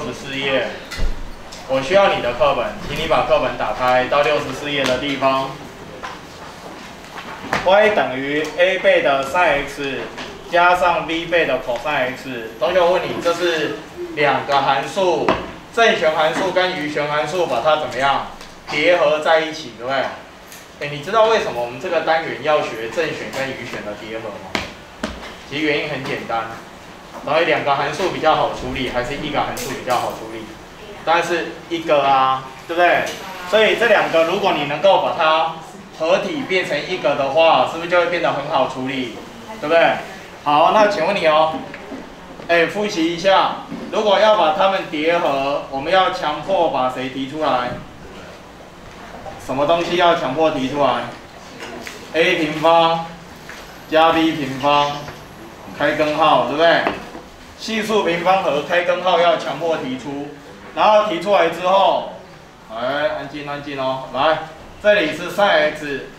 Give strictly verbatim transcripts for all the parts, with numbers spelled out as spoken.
十四页，我需要你的课本，请你把课本打开到六十四页的地方。y 等于 a 倍的 sin x 加上 b 倍的 cos x。同学，我问你，这是两个函数，正弦函数跟余弦函数，把它怎么样叠合在一起，对不对？哎，你知道为什么我们这个单元要学正弦跟余弦的叠合吗？其实原因很简单，然后两个函数比较好处理，还是一个函数比较好处理？当然是一个啊，对不对？所以这两个，如果你能够把它合体变成一个的话，是不是就会变得很好处理？对不对？好，那请问你哦，哎，复习一下，如果要把它们叠合，我们要强迫把谁提出来？什么东西要强迫提出来 ？a 平方加 b 平方，开根号，对不对？系数平方和开根号要强迫提出，然后提出来之后，哎，安静安静哦，来，这里是 sin x，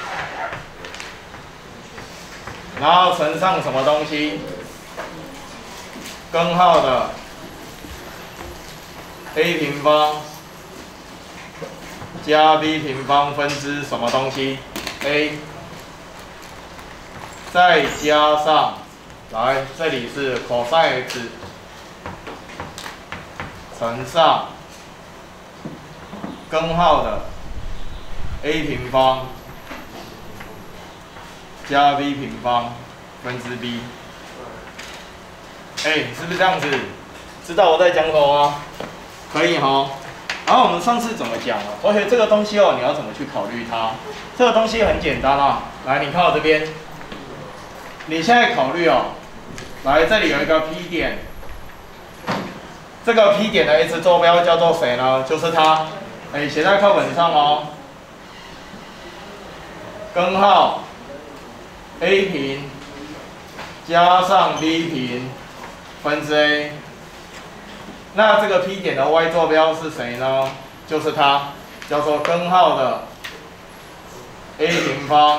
然后乘上什么东西？根号的 a 平方。加 b 平方分之什么东西 a， 再加上，来这里是 cos x 乘上根号的 a 平方加 b 平方分之 b， 哎，是不是这样子？知道我在讲什么吗？可以哈。然后我们上次怎么讲啊？同学，这个东西哦，你要怎么去考虑它？这个东西很简单啊。来，你看我这边，你现在考虑哦，来这里有一个 P 点，这个 P 点的 x 坐标叫做谁呢？就是它，哎，写在课本上哦。根号 a 平加上 b 平分之 a。那这个 P 点的 y 坐标是谁呢？就是它，叫做根号的 a 平方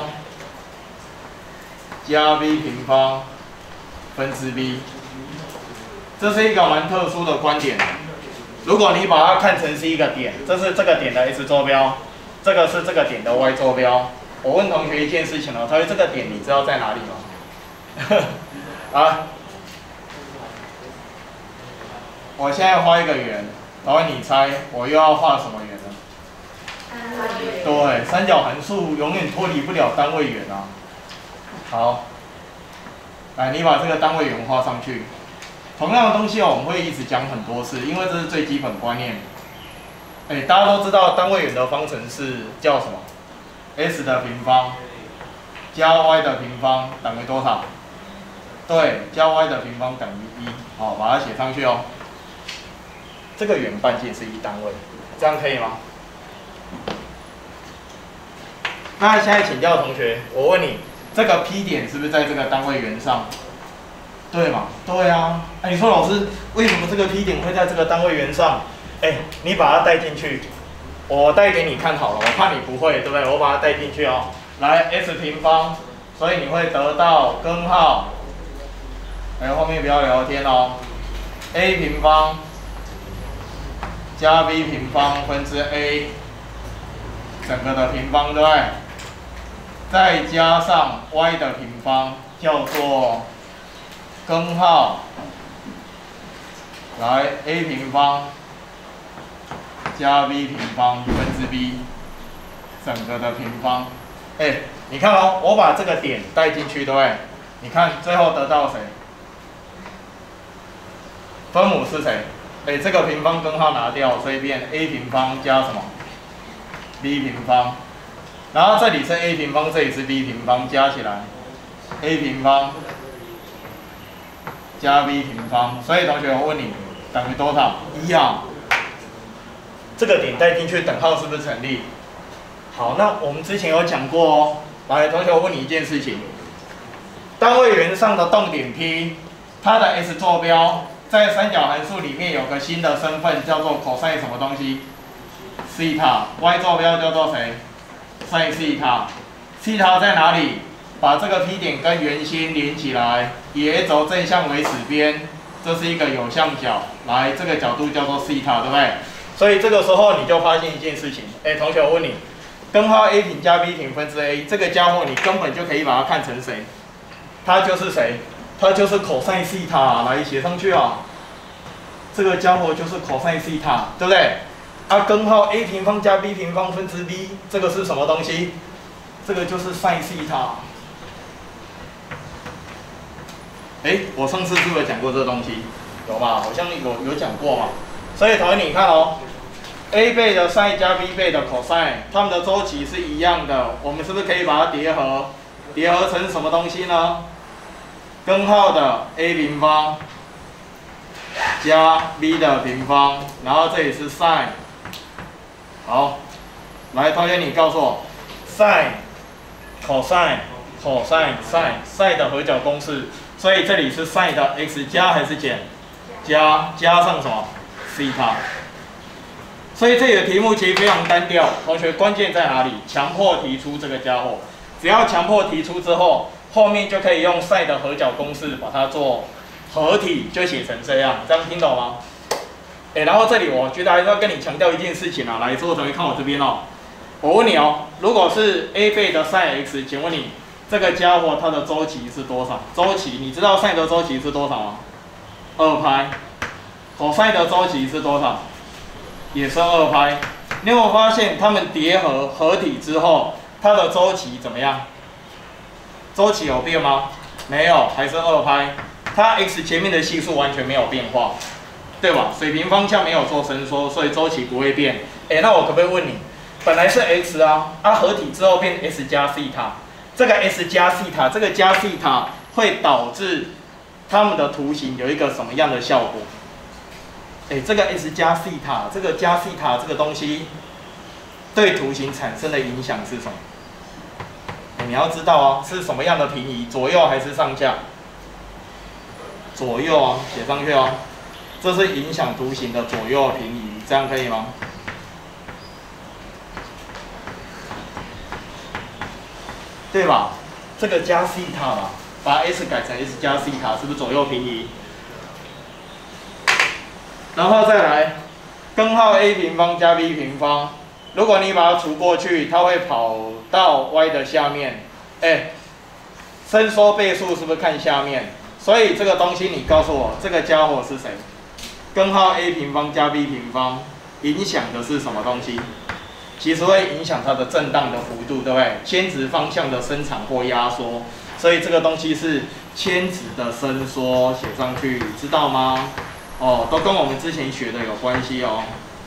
加 b 平方分之 b。这是一个蛮特殊的观点。如果你把它看成是一个点，这是这个点的 x 坐标，这个是这个点的 y 坐标。我问同学一件事情哦，同学这个点你知道在哪里吗？啊？我现在画一个圆，然后你猜我又要画什么圆呢？对，三角函数永远脱离不了单位圆啊。好，来，你把这个单位圆画上去。同样的东西哦，我们会一直讲很多次，因为这是最基本观念。哎，大家都知道单位圆的方程式叫什么 ？s 的平方加 y 的平方等于多少？对，加 y 的平方等于一。好，把它写上去哦。这个圆半径是一单位，这样可以吗？那现在请教同学，我问你，这个 P 点是不是在这个单位圆上？对嘛？对啊。哎，你说老师，为什么这个 P 点会在这个单位圆上？哎，你把它带进去，我带给你看好了，我怕你不会，对不对？我把它带进去哦。来 ，s 平方，所以你会得到根号，哎，后面不要聊天哦 ，a 平方。加 b 平方分之 a 整个的平方，对不对？再加上 y 的平方，叫做根号，来 a 平方加 b 平方分之 b 整个的平方。哎，你看哦，我把这个点带进去，对不对？你看最后得到谁？分母是谁？哎，这个平方根号拿掉，所以变 a 平方加什么 b 平方，然后这里是 a 平方，这里是 b 平方，加起来 a 平方加 b 平方。所以同学，我问你，等于多少？一啊。这个点带进去，等号是不是成立？好，那我们之前有讲过哦。来，同学，我问你一件事情：单位圆上的动点 P， 它的 x 坐标。在三角函数里面有个新的身份，叫做 cos 什么东西？西塔 y 坐标叫做谁 ？sin 西塔，西塔在哪里？把这个 P 点跟圆心连起来，以 a 轴正向为始边， 这是一个有向角，来这个角度叫做西塔，对不对？所以这个时候你就发现一件事情，哎，同学，我问你，根号 a 平加 b 平分之 a 这个家伙，你根本就可以把它看成谁？它就是谁？它就是 cos 西塔，来写上去啊。这个家伙就是 cos 西塔，对不对？啊，根号 a 平方加 b 平方分之 b， 这个是什么东西？这个就是 sin 西塔。哎，我上次是不是有讲过这个东西？有吧？好像有有讲过嘛。所以同学你看哦 ，a 倍的 sin 加 b 倍的 cos， 它们的周期是一样的，我们是不是可以把它叠合？叠合成什么东西呢？根号的 a 平方加 b 的平方，然后这里是 sin。好，来，同学你告诉我 ，sin、cos、cos、sin、sin 的合角公式。所以这里是 sin 的 x 加还是减？加加上什么？西塔。所以这里的题目其实非常单调，同学关键在哪里？强迫提出这个家伙，只要强迫提出之后，后面就可以用 sin 的合角公式把它做合体，就写成这样，这样听懂吗？哎，然后这里我觉得还是要跟你强调一件事情啊，来，所有同学看我这边哦，我问你哦，如果是 a 倍的 sin x， 请问你？这个家伙它的周期是多少？周期你知道 sin 的周期是多少吗？二拍。cos 的周期是多少？也是二拍。你有没有发现它们叠合合体之后，它的周期怎么样？周期有变吗？没有，还是二拍。它 x 前面的系数完全没有变化，对吧？水平方向没有做伸缩，所以周期不会变。哎，那我可不可以问你，本来是 x 啊，啊合体之后变 s 加西塔。这个 s 加西塔，这个加西塔会导致它们的图形有一个什么样的效果？哎，这个 s 加西塔，这个加西塔这个东西对图形产生的影响是什么？你要知道哦，是什么样的平移？左右还是上下？左右啊，写上去哦。这是影响图形的左右平移，这样可以吗？对吧？这个加西塔嘛，把 s 改成 s 加西塔，是不是左右平移？然后再来，根号 a 平方加 b 平方，如果你把它除过去，它会跑到 y 的下面。哎，伸缩倍数是不是看下面？所以这个东西你告诉我，这个家伙是谁？根号 a 平方加 b 平方影响的是什么东西？其实会影响它的震荡的幅度，对不对？牵直方向的伸长或压缩，所以这个东西是牵直的伸缩，写上去，知道吗？哦，都跟我们之前学的有关系哦，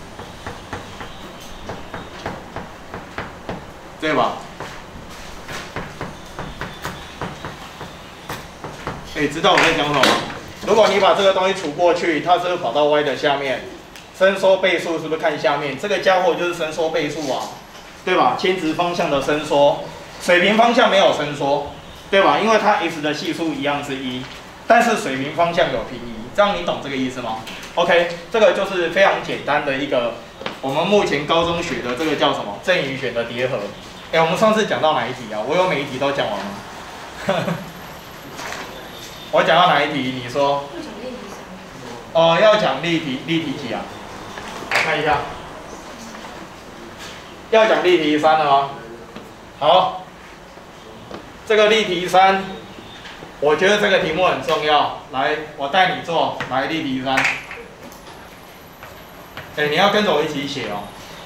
对吧？哎，知道我在讲什么吗？如果你把这个东西除过去，它是不是跑到 y 的下面？伸缩倍数是不是看下面？这个家伙就是伸缩倍数啊，对吧？牵直方向的伸缩，水平方向没有伸缩，对吧？因为它 x 的系数一样是一，但是水平方向有平移，这样你懂这个意思吗 ？OK， 这个就是非常简单的一个我们目前高中学的这个叫什么正与弦的叠合。哎，我们上次讲到哪一题啊？我有每一题都讲完吗？我讲到哪一题？你说。哦，要讲例题，例题几啊？来看一下，要讲例题三了吗？好，这个例题三，我觉得这个题目很重要。来，我带你做，来例题三。哎，你要跟着我一起写哦。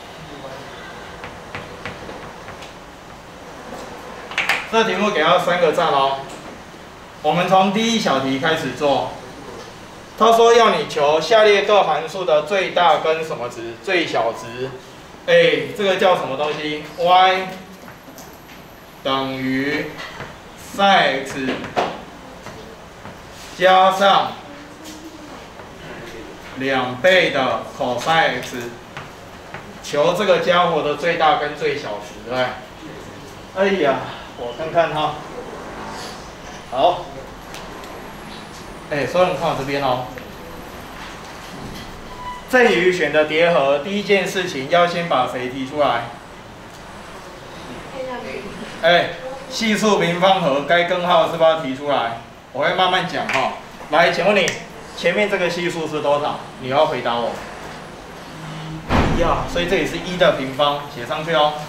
这题目给他三个赞哦。我们从第一小题开始做。他说要你求下列各函数的最大跟什么值？最小值。哎，这个叫什么东西 ？y 等于 sin x 加上两倍的 cos x， 求这个家伙的最大跟最小值，对不对？哎呀，我看看哈。好。哎，所有人看我这边哦。正与弦的叠合，第一件事情要先把谁提出来？哎，系数平方和该根号是不是要提出来？我会慢慢讲哈。来，请问你前面这个系数是多少？你要回答我。一啊，所以这里是一的平方，写上去哦。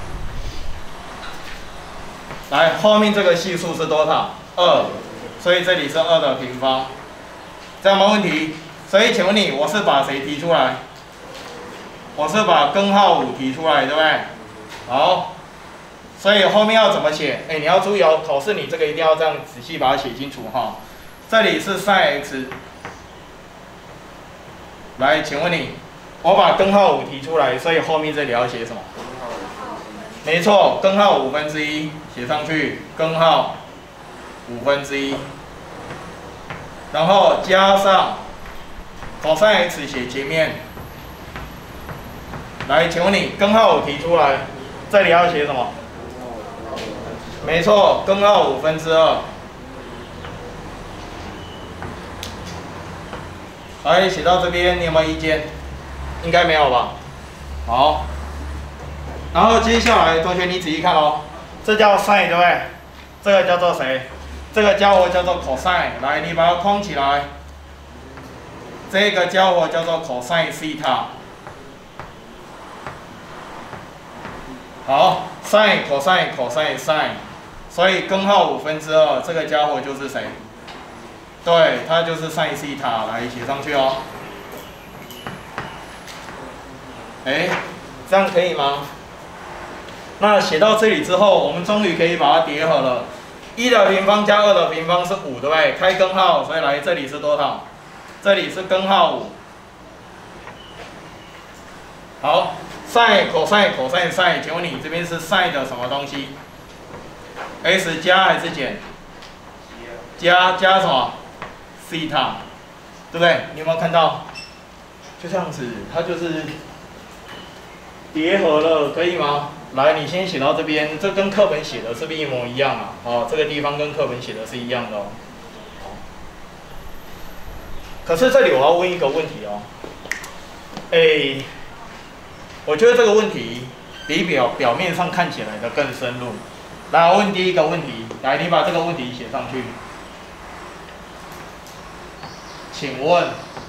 来，后面这个系数是多少？二，所以这里是二的平方，这样没问题。所以请问你，我是把谁提出来？我是把根号五提出来，对不对？好，所以后面要怎么写？哎，你要注意哦，考试你这个一定要这样仔细把它写清楚哈。这里是 sin x， 来，请问你，我把根号五提出来，所以后面这里要写什么？没错，根号五分之一写上去，根号五分之一，然后加上 cos x 写前面。来，请问你根号五提出来，这里要写什么？没错，根号五分之二。来，写到这边，你有没有意见？应该没有吧？好。然后接下来，同学你仔细看哦，这叫 sin 对不对？这个叫做谁？这个家伙叫做 cos。来，你把它框起来。这个家伙叫做 cos theta。好 ，sin cos cos sin， 所以根号五分之二，这个家伙就是谁？对，它就是 sin theta。来，写上去哦。哎，这样可以吗？那写到这里之后，我们终于可以把它叠合了。一的平方加二的平方是五，对不对？开根号，所以来这里是多少？这里是根号五。好 ，sin cos cos sin， 请问你这边是 sin 的什么东西 ？s 加还是减？加加什么 ？theta， 对不对？你有没有看到？就这样子，它就是叠合了，可以吗？来，你先写到这边，这跟课本写的是不是一模一样啊？哦，这个地方跟课本写的是一样的哦。可是这里我要问一个问题哦，哎，我觉得这个问题比表表面上看起来的更深入。来，我问第一个问题，来，你把这个问题写上去。请问，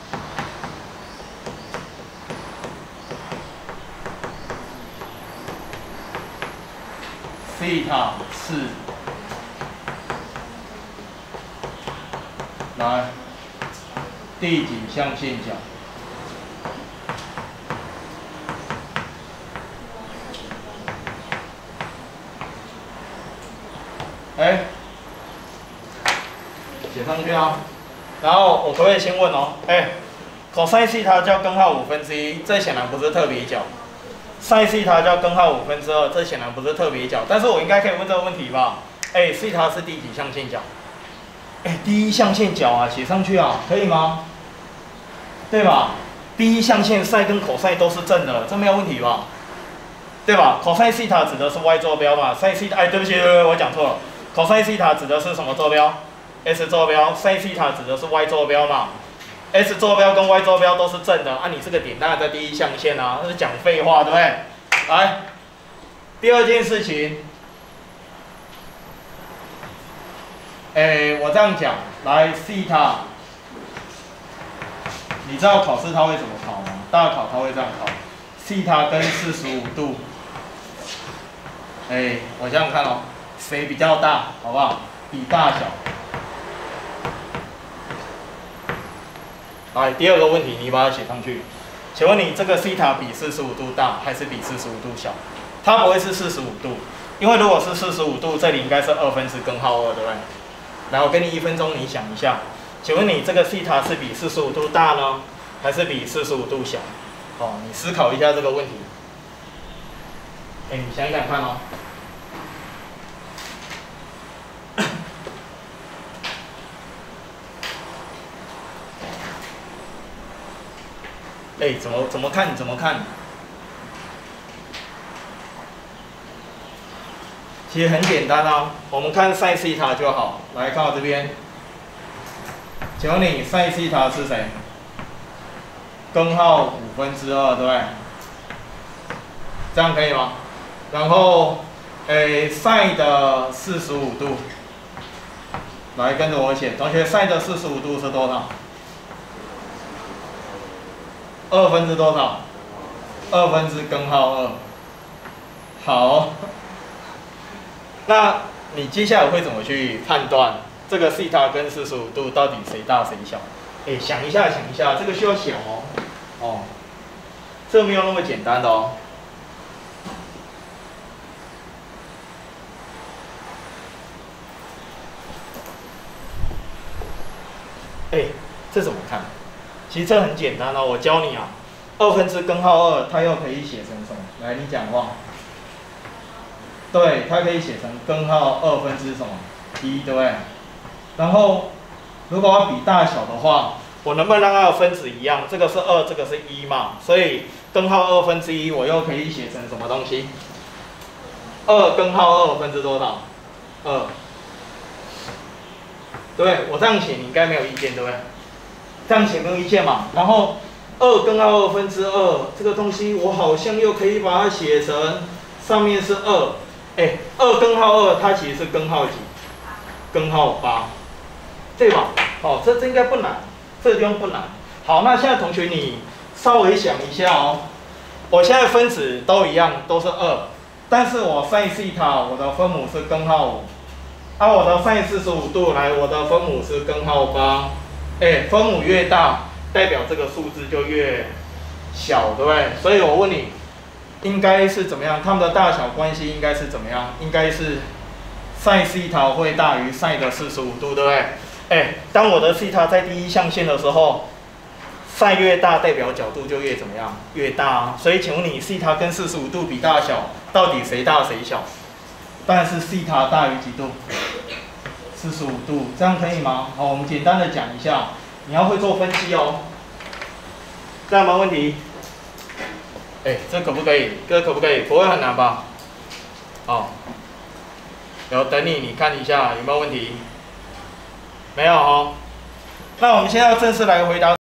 西塔是来第几象限角？哎，写上去啊。然后我可不可以先问哦？哎 ，cos 西塔叫根号五分之一，这显然不是特别角。sin 西塔叫根号五分之二，这显然不是特别角，但是我应该可以问这个问题吧？哎，西塔是第几象限角？哎，第一象限角啊，写上去啊，可以吗？对吧？第一象限 sin 跟 cos 都是正的，这没有问题吧？对吧 ？cos 西塔指的是 y 坐标嘛 ，sin 西塔，哎，对不起，对不起，我讲错了 ，cos 西塔指的是什么坐标 ？s 坐标 ，sin 西塔指的是 y 坐标嘛。S 坐标跟 Y 坐标都是正的啊，你这个点当然在第一象限啊，那是讲废话，对不对？来，第二件事情，哎，我这样讲，来西塔，你知道考试它会怎么考吗？大考它会这样考，西塔跟四十五度，哎，我想想看哦，谁比较大，好不好？比大小。来，第二个问题，你把它写上去。请问你这个西塔比四十五度大，还是比四十五度小？它不会是四十五度，因为如果是四十五度，这里应该是二分之根号二，对不对？来，我给你一分钟，你想一下。请问你这个西塔是比四十五度大呢，还是比四十五度小？哦，你思考一下这个问题。哎，你想想看哦。哎，怎么怎么看？怎么看？其实很简单啊，我们看 sin 西塔就好。来看到这边，请问你 sin 西塔是谁？根号五分之二，对不对？这样可以吗？然后，诶 ，sin 的四十五度，来跟着我写，同学 sin 的四十五度是多少？ 二分之多少？二分之根号二。好，那你接下来会怎么去判断这个西塔跟四十五度到底谁大谁小？哎，想一下，想一下，这个需要想哦。哦，这没有那么简单的哦。哎，这怎么看？其实这很简单哦，我教你啊。二分之根号二，它又可以写成什么？来，你讲话。对，它可以写成根号二分之什么一，对不对？然后，如果要比大小的话，我能不能让它的分子一样？这个是二，这个是一嘛，所以根号二分之一，我又可以写成什么东西？二根号二分之多少？二。对不对？我这样写你应该没有意见，对不对？这样写没有意见嘛？然后二根号二分之二这个东西，我好像又可以把它写成上面是二，哎，二根号二它其实是根号几？根号八，对吧？哦，这这应该不难，这个地方不难。好，那现在同学你稍微想一下哦，我现在分子都一样，都是二，但是我 sin 西塔我的分母是根号五。啊，我的 sin 四十五度来，我的分母是根号八，哎，分母越大，代表这个数字就越小，对不对？所以我问你，应该是怎么样？它们的大小关系应该是怎么样？应该是 sin 西塔会大于 sin 的四十五度，对不对？哎，当我的西塔在第一象限的时候 ，sin 越大，代表角度就越怎么样？越大啊。所以请问你，西塔跟四十五度比大小，到底谁大谁小？当然是西塔大于几度？四十五度，这样可以吗？好，我们简单的讲一下，你要会做分析哦。这样没问题。哎，这可不可以？这可不可以？不会很难吧？好，有等你，你看一下有没有问题？没有哦。那我们现在要正式来回答。